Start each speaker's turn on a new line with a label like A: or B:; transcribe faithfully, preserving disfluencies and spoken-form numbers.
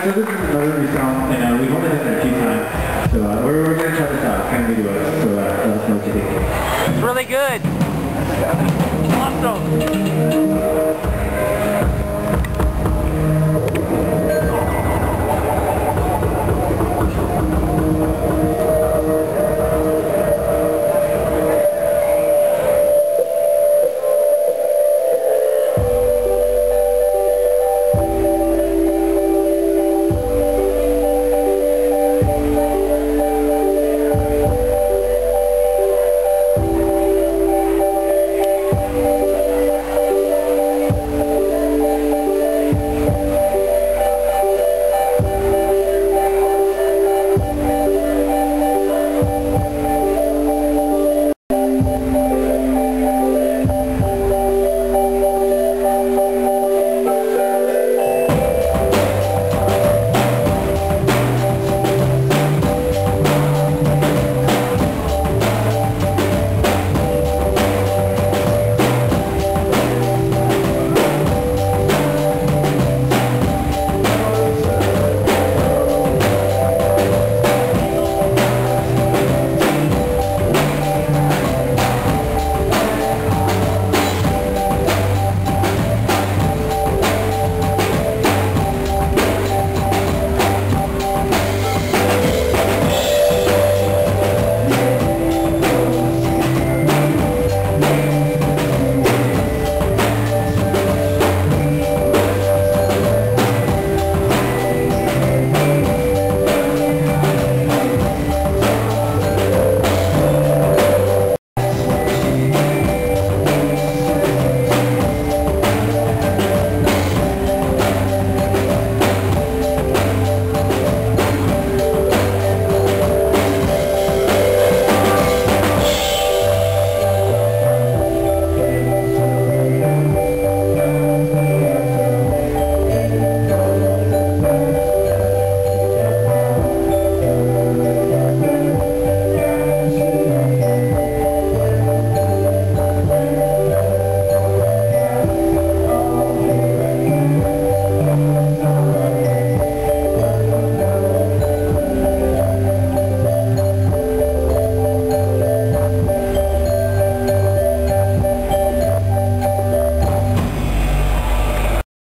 A: so this is another new song, and uh, we've only done it a few times, so uh, we're, we're going to try this out. Kind of redo it, so uh, let us know what you think.
B: It's really good. Awesome.